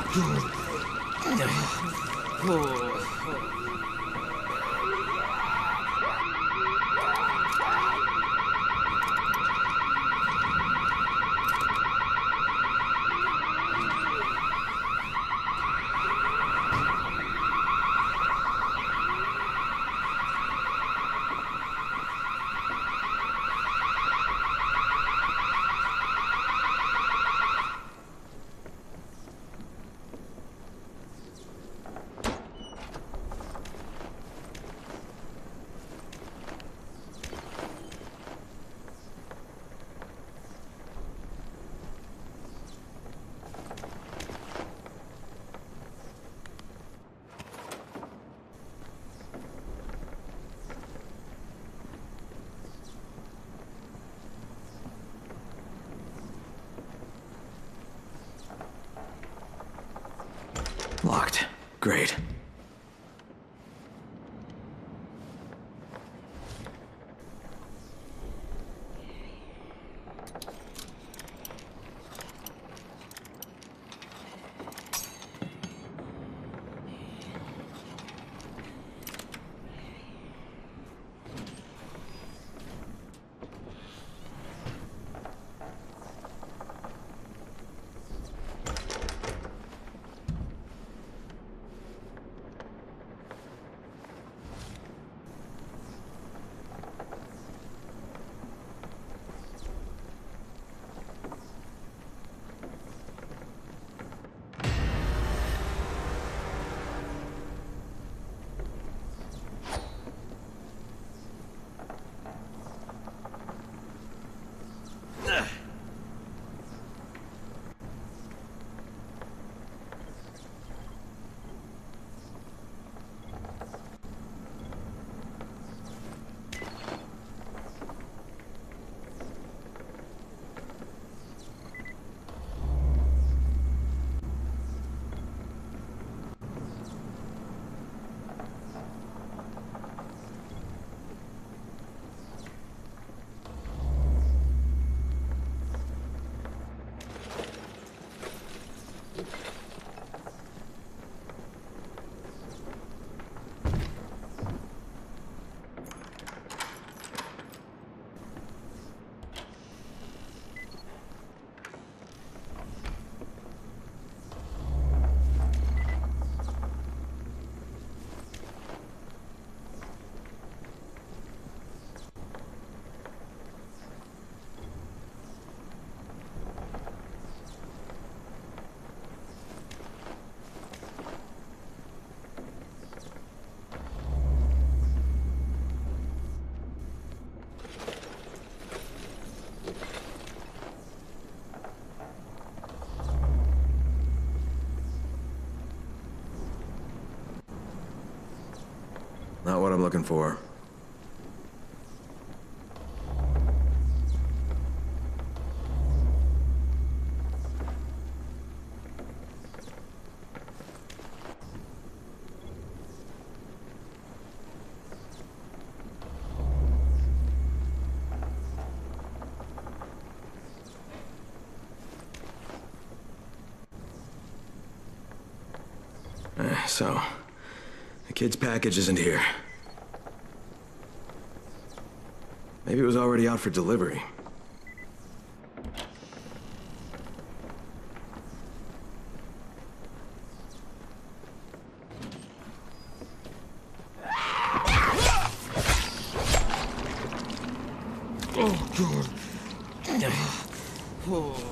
Locked. Great. Not what I'm looking for. So, the kid's package isn't here. Maybe it was already out for delivery. Oh, God. Oh.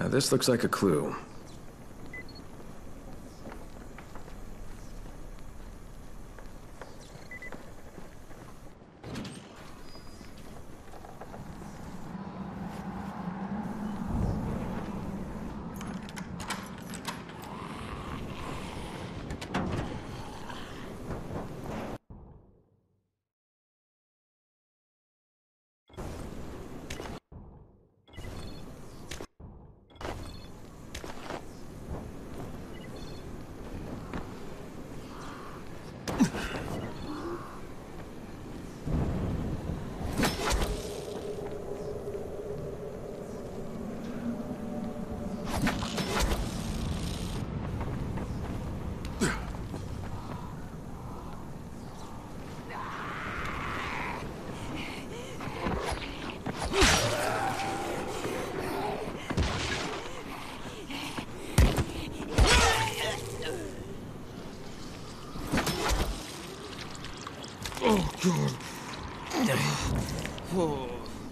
This looks like a clue. Oh, God. Oh.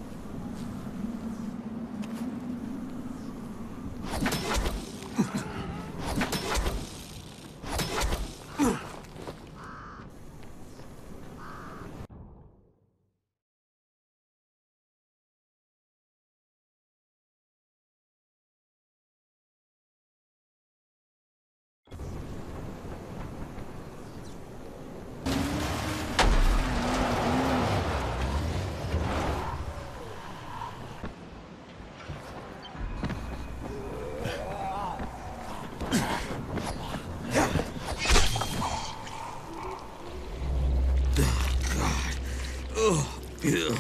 Yeah.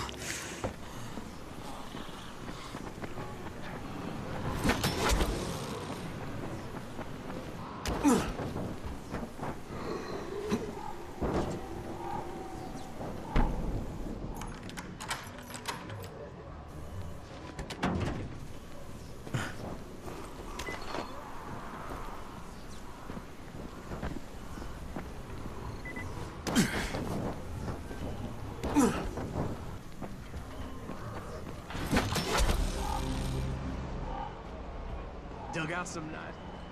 Dug out some nut.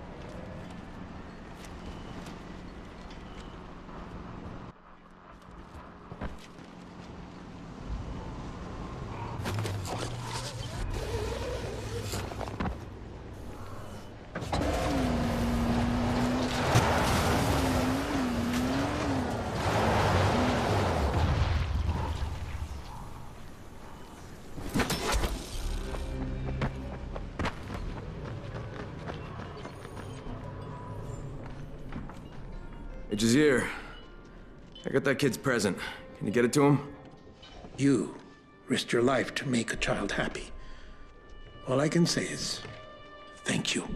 Hey, Jazir. I got that kid's present. Can you get it to him? You risked your life to make a child happy. All I can say is, thank you.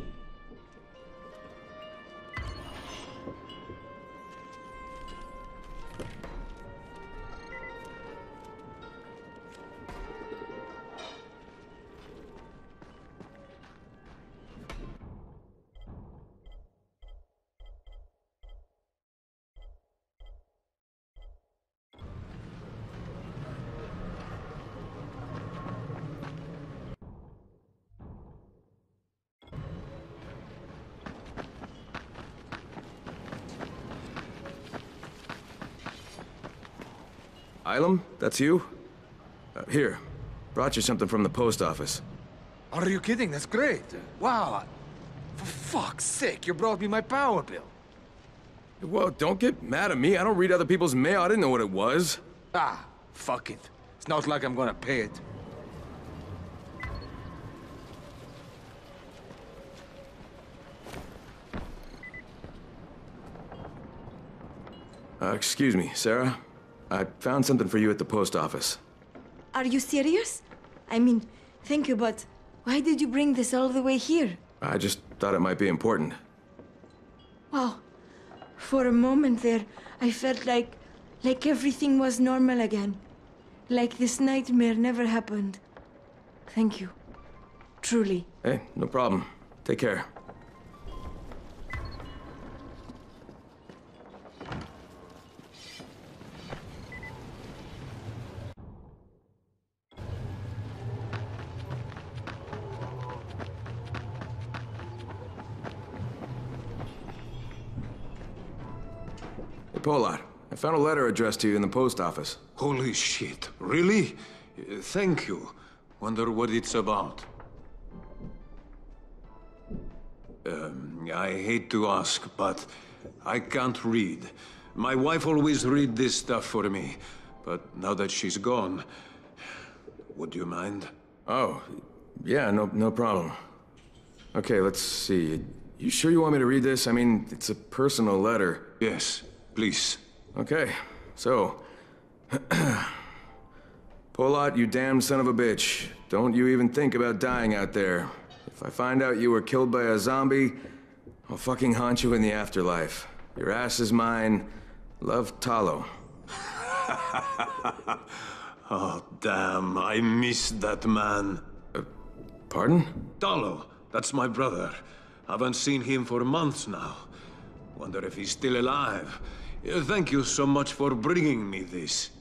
Ilum, that's you? Here, brought you something from the post office. Are you kidding? That's great. Wow. For fuck's sake, you brought me my power bill. Well, don't get mad at me. I don't read other people's mail. I didn't know what it was. Ah, fuck it. It's not like I'm gonna pay it. Excuse me, Sarah. I found something for you at the post office. Are you serious? I mean, thank you, but why did you bring this all the way here? I just thought it might be important. Wow. For a moment there, I felt like everything was normal again. Like this nightmare never happened. Thank you. Truly. Hey, no problem. Take care. Polat. I found a letter addressed to you in the post office. Holy shit. Really? Thank you. Wonder what it's about. I hate to ask, but I can't read. My wife always read this stuff for me, but now that she's gone, would you mind? Oh, yeah, no problem. Okay, let's see. You sure you want me to read this? I mean, it's a personal letter. Yes, please. Okay, so... Polat, you damn son of a bitch. Don't you even think about dying out there. If I find out you were killed by a zombie, I'll fucking haunt you in the afterlife. Your ass is mine. Love, Talo. Oh, damn, I missed that man. Pardon? Talo, that's my brother. Haven't seen him for months now. Wonder if he's still alive. Thank you so much for bringing me this.